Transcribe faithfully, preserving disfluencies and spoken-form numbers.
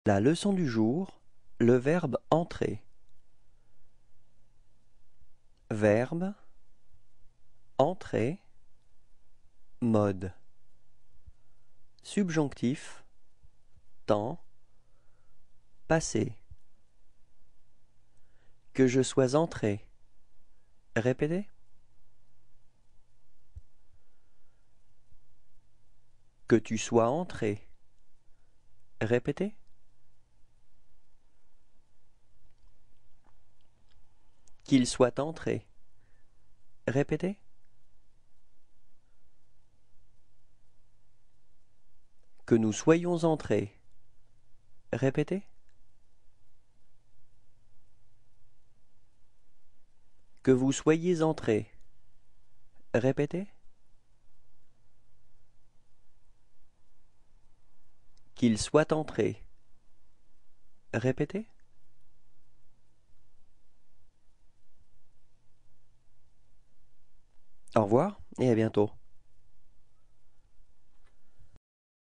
La leçon du jour, le verbe entrer. Verbe, entrer, mode. Subjonctif, temps, passé. Que je sois entré. Répétez. Que tu sois entré. Répétez. Qu'il soit entré. Répétez. Que nous soyons entrés. Répétez. Que vous soyez entrés. Répétez. Qu'il soit entré. Répétez. Au revoir et à bientôt.